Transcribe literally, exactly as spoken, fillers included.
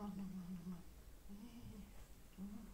まあまあまあまあまあ。ええー、どうなん